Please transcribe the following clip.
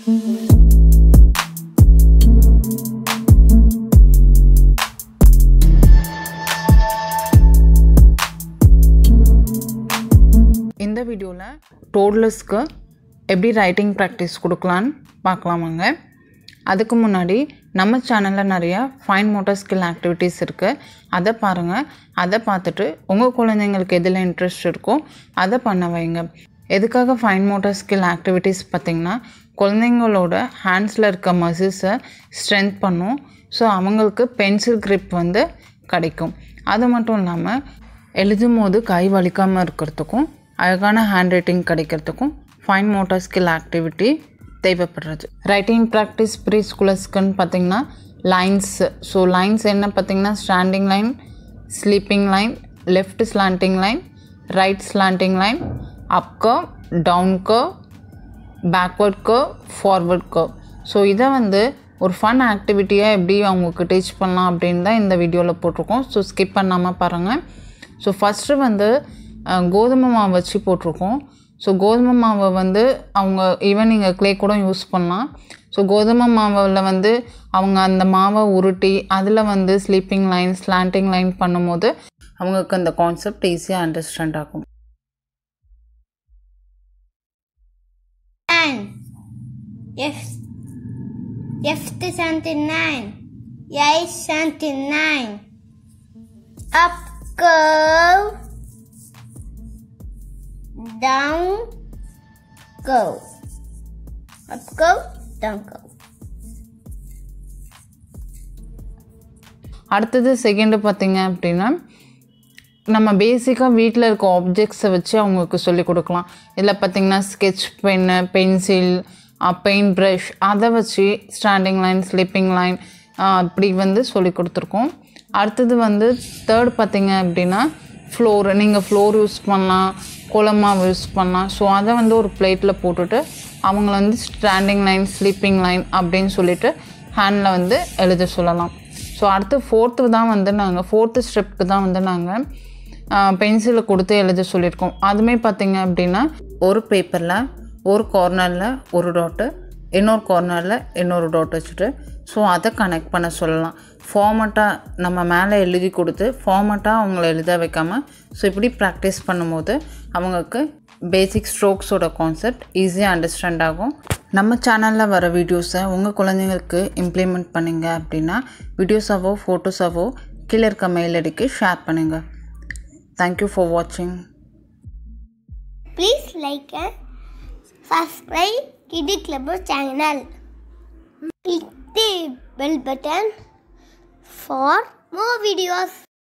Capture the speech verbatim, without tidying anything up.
இந்த வீடியோல toddlersக்கு எப்படி ரைட்டிங் பிராக்டீஸ் கொடுக்கலாம்னு பார்க்கலாமாங்க. அதுக்கு முன்னாடி நம்ம சேனல்ல நிறைய ஃபைன் மோட்டார் ஸ்கில் ஆக்டிவிட்டீஸ் இருக்கு. அதை பாருங்க. அதை பார்த்துட்டு உங்க குழந்தைங்களுக்கு எதில இன்ட்ரெஸ்ட் இருக்கோ அதை பண்ண வைங்க. எதுக்காக ஃபைன் மோட்டார் ஸ்கில் ஆக்டிவிட்டீஸ் பார்த்தீங்கன்னா குழந்தைங்களோட ஹேண்ட்ஸ்ல இருக்க மசில்ஸை ஸ்ட்ரென்த் பண்ணும். ஸோ அவங்களுக்கு பென்சில் grip வந்து கிடைக்கும். அது மட்டும் இல்லாமல் எழுதும் போது கை வலிக்காமல் இருக்கிறதுக்கும் அழகான ஹேண்ட் ரைட்டிங் கிடைக்கிறதுக்கும் ஃபைன் மோட்டார் ஸ்கில் ஆக்டிவிட்டி தேவைப்படுறது. ரைட்டிங் ப்ராக்டிஸ் ப்ரீ ஸ்கூலர்ஸ்க்குன்னு பார்த்தீங்கன்னா லைன்ஸ். ஸோ லைன்ஸ் என்ன பார்த்தீங்கன்னா standing line, sleeping line, left slanting line, right slanting line, up curve, down curve, backward curve, forward curve. So இதை வந்து ஒரு fun ஆக்டிவிட்டியாக எப்படி அவங்களுக்கு டீச் பண்ணலாம் அப்படின்னு தான் இந்த வீடியோவில் போட்டிருக்கோம். ஸோ ஸ்கிப் பண்ணாமல் பாருங்கள். ஸோ ஃபஸ்ட்டு வந்து கோதுமை மாவு வச்சு போட்டிருக்கோம். ஸோ கோதுமை மாவை வந்து அவங்க ஈவன் நீங்கள் க்ளே கூட யூஸ் பண்ணலாம். ஸோ கோதுமை மாவில் வந்து அவங்க அந்த மாவை உருட்டி அதில் வந்து ஸ்லீப்பிங் லைன், ஸ்லாண்டிங் லைன் பண்ணும்போது அவங்களுக்கு அந்த கான்செப்ட் ஈஸியாக அண்டர்ஸ்டாண்ட் ஆகும். Left seventy-nine, right seventy-nine, up curve, down curve, up curve, down curve. அடுத்தது செகண்டு பார்த்தீங்க அப்படின்னா நம்ம பேசிக்காக வீட்டில் இருக்க ஆப்ஜெக்ட்ஸை வச்சு அவங்களுக்கு சொல்லிக் கொடுக்கலாம். இதில் பார்த்திங்கன்னா sketch pen, pencil, paint brush அதை வச்சு ஸ்டாண்டிங் லைன், ஸ்லீப்பிங் லைன் அப்படி வந்து சொல்லி கொடுத்துருக்கோம். அடுத்தது வந்து தேர்ட் பார்த்திங்க அப்படின்னா ஃப்ளோர். நீங்கள் ஃப்ளோர் யூஸ் பண்ணலாம், கோலமாவு யூஸ் பண்ணலாம். ஸோ அதை வந்து ஒரு பிளேட்டில் போட்டுட்டு அவங்கள வந்து ஸ்டாண்டிங் லைன், ஸ்லீப்பிங் லைன் அப்படின்னு சொல்லிவிட்டு ஹேண்டில் வந்து எழுத சொல்லலாம். ஸோ அடுத்து ஃபோர்த்து தான் வந்து நாங்கள் ஃபோர்த்து ஸ்டெப்புக்கு தான் வந்து நாங்கள் பென்சிலை கொடுத்து எழுத சொல்லியிருக்கோம். அதுவுமே பார்த்திங்க அப்படின்னா ஒரு பேப்பரில் ஒரு கார்னரில் ஒரு டாட்டு, இன்னொரு கார்னரில் இன்னொரு டாட் வச்சுட்டு ஸோ அதை கனெக்ட் பண்ண சொல்லலாம். ஃபார்மட்டாக நம்ம மேலே எழுதி கொடுத்து ஃபார்மட்டாக அவங்கள எழுத வைக்காமல் ஸோ இப்படி ப்ராக்டிஸ் பண்ணும்போது அவங்களுக்கு பேசிக் ஸ்ட்ரோக்ஸோட கான்செப்ட் ஈஸியாக அண்டர்ஸ்டாண்ட் ஆகும். நம்ம சேனலில் வர வீடியோஸை உங்கள் குழந்தைங்களுக்கு இம்ப்ளிமெண்ட் பண்ணிங்க அப்படின்னா வீடியோஸாவோ ஃபோட்டோஸாவோ கீழே இருக்க மெயில் ஐடிக்கு ஷேர் பண்ணுங்கள். தேங்க்யூ ஃபார் வாட்சிங். Please like and subscribe Kids Club channel. Click the bell button for more videos.